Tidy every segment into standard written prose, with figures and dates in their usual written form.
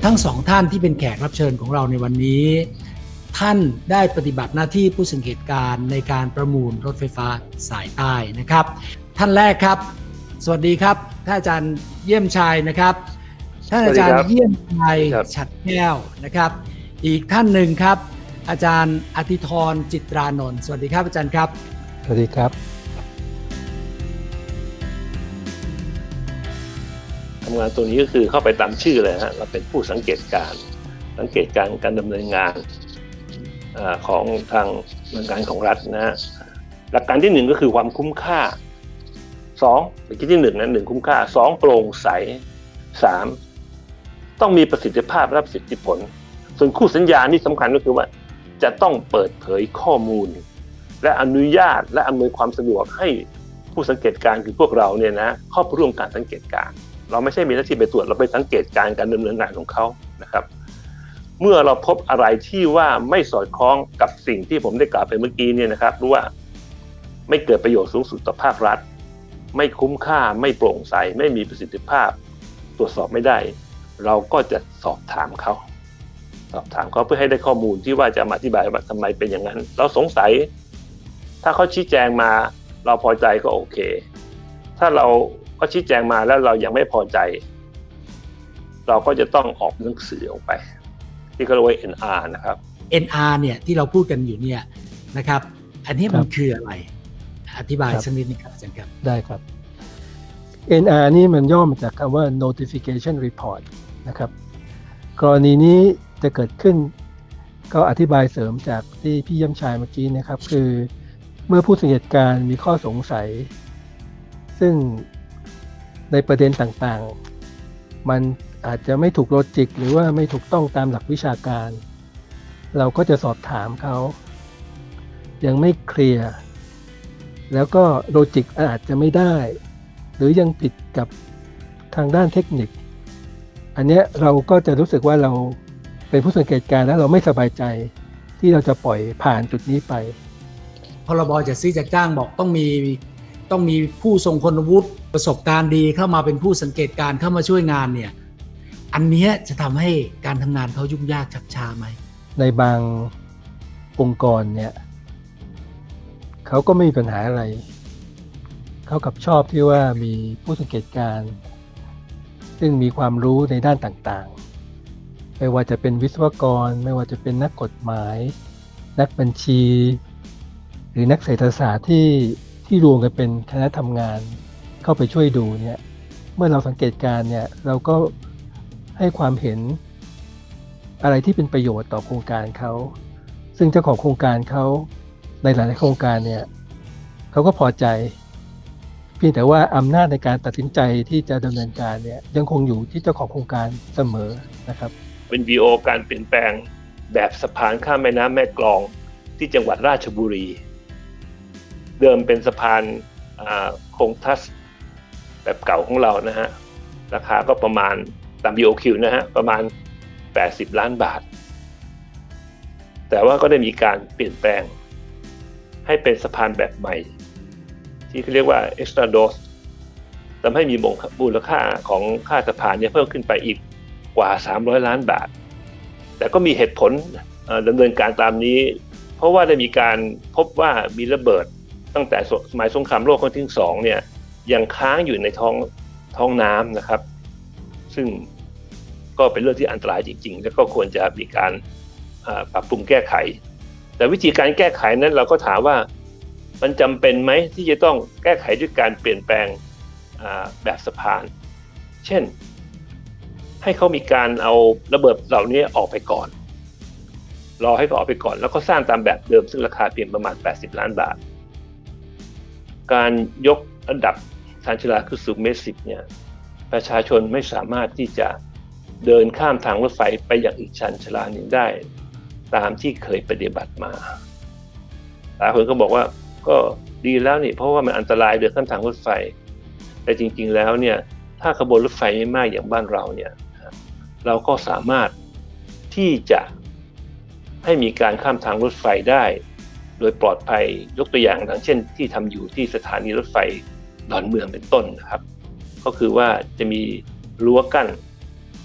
ทั้งสองท่านที่เป็นแขกรับเชิญของเราในวันนี้ท่านได้ปฏิบัติหน้าที่ผู้สังเกตการณ์ในการประมูลรถไฟฟ้าสายใต้นะครับท่านแรกครับสวัสดีครับท่านอาจารย์เยี่ยมชัยนะครับท่านอาจารย์เยี่ยมชัยฉัตรแก้วนะครับอีกท่านหนึ่งครับอาจารย์อธิธรจิตรานนท์สวัสดีครับอาจารย์ครับสวัสดีครับทำงานตัวนี้ก็คือเข้าไปตามชื่อเลยฮะเราเป็นผู้สังเกตการการดำเนินงานของทางหน่วยงานของรัฐนะฮะหลักการที่1ก็คือความคุ้มค่า2เป็นที่1นะ1คุ้มค่า2โปร่งใส3ต้องมีประสิทธิภาพรับสิทธิผลส่วนคู่สัญญานี่สำคัญก็คือว่าจะต้องเปิดเผยข้อมูลและอนุญาตและอำนวยความสะดวกให้ผู้สังเกตการคือพวกเราเนี่ยนะเข้าร่วมการสังเกตการเราไม่ใช่มีหน้าที่ไปตรวจเราไปสังเกตการดำเนินงานของเขานะครับเมื่อเราพบอะไรที่ว่าไม่สอดคล้องกับสิ่งที่ผมได้กล่าวไปเมื่อกี้เนี่ยนะครับรู้ว่าไม่เกิดประโยชน์สูงสุดต่อภาครัฐไม่คุ้มค่าไม่โปร่งใสไม่มีประสิทธิภาพตรวจสอบไม่ได้เราก็จะสอบถามเขาเพื่อให้ได้ข้อมูลที่ว่าจะมาอธิบายว่าทำไมเป็นอย่างนั้นเราสงสัยถ้าเขาชี้แจงมาเราพอใจก็โอเคถ้าเราก็ชี้แจงมาแล้วเรายังไม่พอใจเราก็จะต้องออกหนังสือออกไปที่เขาเรียกว่า NR นะครับ NR เนี่ยที่เราพูดกันอยู่เนี่ยนะครับอันนี้มันคืออะไรอธิบายสักนิดนึงครับอาจารย์ครับได้ครับ NR นี่มันย่อมาจากคำว่า notification report นะครับกรณีนี้จะเกิดขึ้นก็อธิบายเสริมจากที่พี่เยี่ยมชัยเมื่อกี้นะครับคือเมื่อผู้สังเกตการมีข้อสงสัยซึ่งในประเด็นต่างๆมันอาจจะไม่ถูกโลจิกหรือว่าไม่ถูกต้องตามหลักวิชาการเราก็จะสอบถามเขายังไม่เคลียร์แล้วก็โลจิกอาจจะไม่ได้หรือยังผิดกับทางด้านเทคนิคอันนี้เราก็จะรู้สึกว่าเราเป็นผู้สังเกตการณ์แล้วเราไม่สบายใจที่เราจะปล่อยผ่านจุดนี้ไปพรบจัดซื้อจัดจ้างบอกต้องมีผู้ทรงคุณวุฒิประสบการณ์ดีเข้ามาเป็นผู้สังเกตการเข้ามาช่วยงานเนี่ยอันนี้จะทำให้การทำงานเขายุ่งยากชักช้าไหมในบางองค์กรเนี่ยเขาก็ไม่มีปัญหาอะไรเขากับชอบที่ว่ามีผู้สังเกตการซึ่งมีความรู้ในด้านต่างๆไม่ว่าจะเป็นวิศวกรไม่ว่าจะเป็นนักกฎหมายนักบัญชีหรือนักเศรษฐศาสตร์ที่รวมกันเป็นคณะทำงานเข้าไปช่วยดูเนี่ยเมื่อเราสังเกตการเนี่ยเราก็ให้ความเห็นอะไรที่เป็นประโยชน์ต่อโครงการเขาซึ่งเจ้าของโครงการเขาในหลายๆโครงการเนี่ยเขาก็พอใจเพียงแต่ว่าอำนาจในการตัดสินใจที่จะดำเนินการเนี่ยยังคงอยู่ที่เจ้าของโครงการเสมอนะครับเป็น VO การเปลี่ยนแปลงแบบสะพานข้ามแม่น้ำแม่กลองที่จังหวัดราชบุรีเดิมเป็นสะพานโครงทัสแบบเก่าของเรานะฮะราคาก็ประมาณตาม BOQ นะฮะประมาณ80 ล้านบาทแต่ว่าก็ได้มีการเปลี่ยนแปลงให้เป็นสะพานแบบใหม่ที่เขาเรียกว่า extra dose ทำให้มีมูลค่าของค่าสะพานเนี่ยเพิ่มขึ้นไปอีกกว่า300 ล้านบาทแต่ก็มีเหตุผลดำเนินการตามนี้เพราะว่าได้มีการพบว่ามีระเบิดตั้งแต่สมัยสงครามโลกครั้งที่2เนี่ยยังค้างอยู่ในท้องน้ำนะครับซึ่งก็เป็นเรื่องที่อันตรายจริงๆแล้วก็ควรจะมีการปรับปรุงแก้ไขแต่วิธีการแก้ไขนั้นเราก็ถามว่ามันจำเป็นไหมที่จะต้องแก้ไขด้วยการเปลี่ยนแปลงแบบสะพานเช่นให้เขามีการเอาระเบิดเหล่านี้ออกไปก่อนรอให้เขาออกไปก่อนแล้วก็สร้างตามแบบเดิมซึ่งราคาเพียงประมาณ80 ล้านบาทการยกระดับชานชาลาขึ้นสู่เมตร10เนี่ยประชาชนไม่สามารถที่จะเดินข้ามทางรถไฟไปอย่างอีกชานชาลาหนึ่งได้ตามที่เคยปฏิบัติมาหลายคนก็บอกว่าก็ดีแล้วนี่เพราะว่ามันอันตรายเดินข้ามทางรถไฟแต่จริงๆแล้วเนี่ยถ้าขบวนรถไฟไม่มากอย่างบ้านเราเนี่ยเราก็สามารถที่จะให้มีการข้ามทางรถไฟได้โดยปลอดภัยยกตัวอย่างดังเช่นที่ทำอยู่ที่สถานีรถไฟดอนเมืองเป็นต้นนะครับก็คือว่าจะมีรั้วกั้น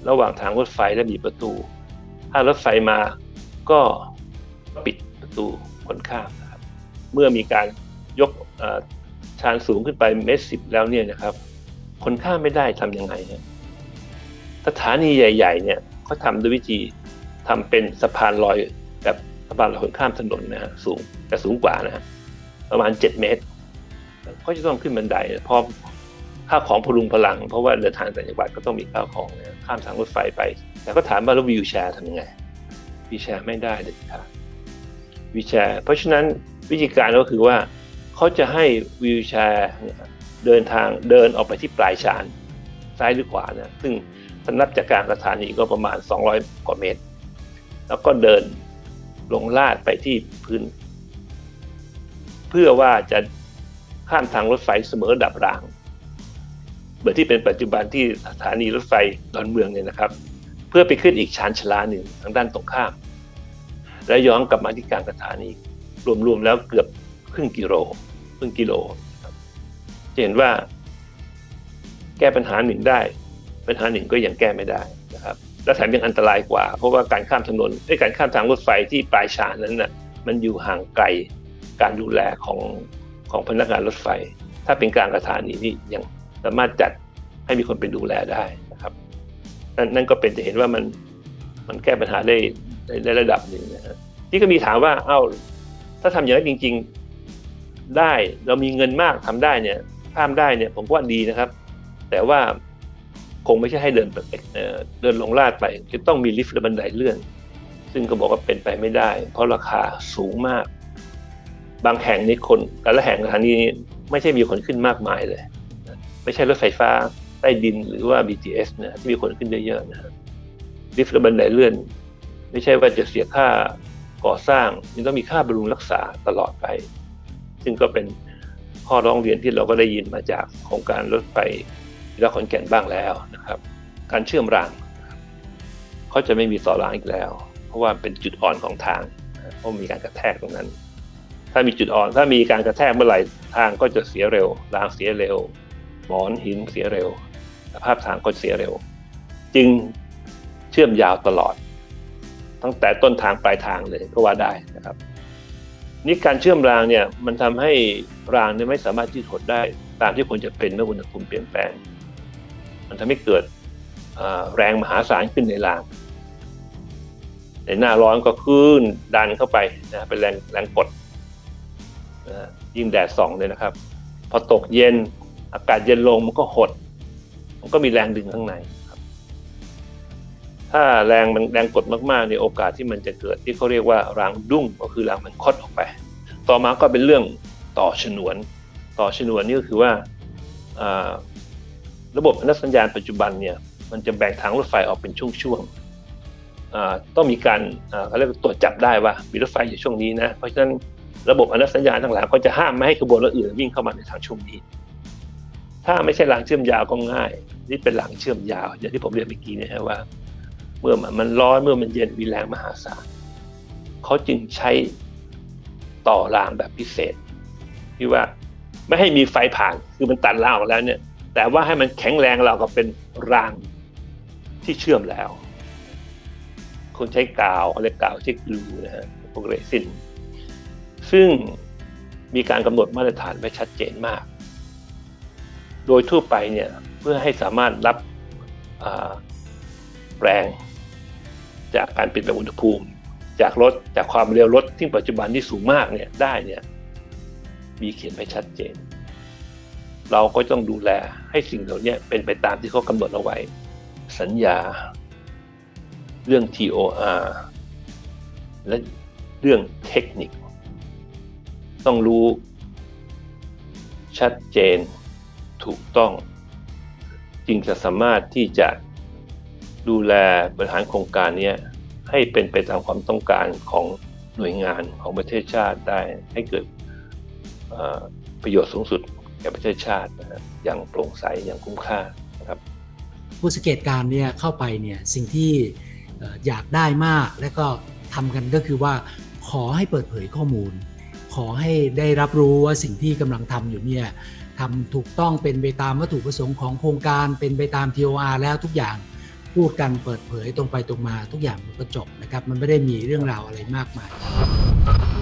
ระหว่างทางรถไฟและมีประตูถ้ารถไฟมาก็ปิดประตูคนข้ามนะครับเมื่อมีการยกชานสูงขึ้นไป1.10 เมตรแล้วเนี่ยนะครับคนข้ามไม่ได้ทำยังไงเนี่ยสถานีใหญ่ๆเนี่ยเขาทำด้วยวิธีทำเป็นสะพานลอยแบบสะพานลอยคนข้ามถนนนะฮะสูงแต่สูงกว่านะฮะประมาณ7 เมตรเขาจะต้องขึ้นบันไดพอข้าวของพลุงพลังเพราะว่าเดินทางต่างจังหวัดก็ต้องมีข้าวของข้ามทางรถไฟไปแต่ก็ถามว่าแล้ววีลแชร์ทำยังไงวีลแชร์ไม่ได้เลยครับวีลแชร์เพราะฉะนั้นวิธีการก็คือว่าเขาจะให้วีลแชร์เดินออกไปที่ปลายชานซ้ายหรือขวานะซึ่งนับจากกลางสถานีก็ประมาณ200 กว่าเมตรแล้วก็เดินลงลาดไปที่พื้นเพื่อว่าจะข้ามทางรถไฟเสมอดับรางเหมือนที่เป็นปัจจุบันที่สถานีรถไฟดอนเมืองเนี่ยนะครับเพื่อไปขึ้นอีกชานชาลาหนึ่งทางด้านตรงข้ามแล้วย้อนกลับมาที่กลางสถานีรวมๆแล้วเกือบครึ่งกิโลจะเห็นว่าแก้ปัญหาหนึ่งได้ปัญหาหนึ่งก็ยังแก้ไม่ได้นะครับและแถมยังอันตรายกว่าเพราะว่าการข้ามถนนการข้ามทางรถไฟที่ปลายชานนั้นน่ะมันอยู่ห่างไกลการดูแลของพนักงานรถไฟถ้าเป็นกลางสถานีนี่ยังสามารถจัดให้มีคนไปดูแลได้นะครับนั่นก็เป็นจะเห็นว่ามันแก้ปัญหาได้ระดับหนึ่งนะฮะที่ก็มีถามว่าถ้าทำอย่างนั้นจริงๆได้เรามีเงินมากทำได้เนี่ยข้ามได้เนี่ยผมว่าดีนะครับแต่ว่าคงไม่ใช่ให้เดินลงลาดไปจะต้องมีลิฟต์และบันไดเลื่อนซึ่งก็บอกว่าเป็นไปไม่ได้เพราะราคาสูงมากบางแห่งนี่คนแต่ละแห่งสถานีไม่ใช่มีคนขึ้นมากมายเลยไม่ใช่รถไฟฟ้าใต้ดินหรือว่า BTS นะที่มีคนขึ้นเยอะๆนะลิฟต์และบันไดเลื่อนไม่ใช่ว่าจะเสียค่าก่อสร้างยังต้องมีค่าบำรุงรักษาตลอดไปซึ่งก็เป็นข้อร้องเรียนที่เราก็ได้ยินมาจากโครงการรถไฟและขอนแก่นบ้างแล้วนะครับการเชื่อมรางเขาจะไม่มีต่อรางอีกแล้วเพราะว่าเป็นจุดอ่อนของทางเพราะมีการกระแทกตรงนั้นถ้ามีจุดอ่อนถ้ามีการกระแทกเมื่อไหร่ทางก็จะเสียเร็วรางเสียเร็วหมอนหินเสียเร็วสภาพทางก็เสียเร็วจึงเชื่อมยาวตลอดตั้งแต่ต้นทางปลายทางเลยก็ว่าได้นะครับนี่การเชื่อมรางเนี่ยมันทำให้รางเนี่ยไม่สามารถที่จะหดได้ตามที่ควรจะเป็นเมื่ออุณหภูมิเปลี่ยนแปลงมันทำให้เกิดแรงมหาศาลขึ้นในรางในหน้าร้อนก็ขึ้นดันเข้าไปนะเป็นแรงกดยิ่งแดดส่องเลยนะครับพอตกเย็นอากาศเย็นลงมันก็หดมันก็มีแรงดึงข้างในครับถ้าแรงกดมากๆในโอกาสที่มันจะเกิดที่เขาเรียกว่ารางดุ้งก็คือรางมันคดออกไปต่อมาก็เป็นเรื่องต่อฉนวนนี่ก็คือว่าระบบอนุสัญญาณปัจจุบันเนี่ยมันจะแบ่งทางรถไฟออกเป็นช่วงๆต้องมีการเขาเรียกตรวจจับได้ว่ามีรถไฟอยู่ช่วงนี้นะเพราะฉะนั้นระบบอนุสัญญาณทั้งหลายก็จะห้ามไม่ให้ขบวนรถอื่นวิ่งเข้ามาในทางช่วงนี้ถ้าไม่ใช่รางเชื่อมยาวก็ง่ายนี่เป็นรางเชื่อมยาวอย่างที่ผมเรียนเมื่อกี้นะฮะว่าเมื่อมันร้อนเมื่อมันเย็นมีแรงมหาศาลเขาจึงใช้ต่อรางแบบพิเศษที่ว่าไม่ให้มีไฟผ่านคือมันตัดรางออกแล้วเนี่ยแต่ว่าให้มันแข็งแรงเราก็เป็นรางที่เชื่อมแล้วคนใช้กาวเขาเรียกกาวใช้กลูนะฮะพวกเรซินซึ่งมีการกำหนดมาตรฐานไว้ชัดเจนมากโดยทั่วไปเนี่ยเพื่อให้สามารถรับแรงจากการเปลี่ยนแปลงอุณหภูมิจากความเร็วรถที่ปัจจุบันที่สูงมากเนี่ยได้เนี่ยมีเขียนไว้ชัดเจนเราก็ต้องดูแลให้สิ่งเหล่านี้เป็นไปตามที่เขากำหนดเอาไว้สัญญาเรื่อง TOR และเรื่องเทคนิคต้องรู้ชัดเจนถูกต้องจึงจะสามารถที่จะดูแลบริหารโครงการนี้ให้เป็นไปตามความต้องการของหน่วยงานของประเทศชาติได้ให้เกิดประโยชน์สูงสุดแก่ประเทศชาตินะครับอย่างโปร่งใสอย่างคุ้มค่านะครับผู้สังเกตการณ์เนี่ยเข้าไปเนี่ยสิ่งที่อยากได้มากและก็ทำกันก็คือว่าขอให้เปิดเผยข้อมูลขอให้ได้รับรู้ว่าสิ่งที่กำลังทำอยู่เนี่ยทำถูกต้องเป็นไปตามวัตถุประสงค์ของโครงการเป็นไปตาม TOR แล้วทุกอย่างพูดกันเปิดเผยตรงไปตรงมาทุกอย่างมันก็จบนะครับมันไม่ได้มีเรื่องราวอะไรมากมาย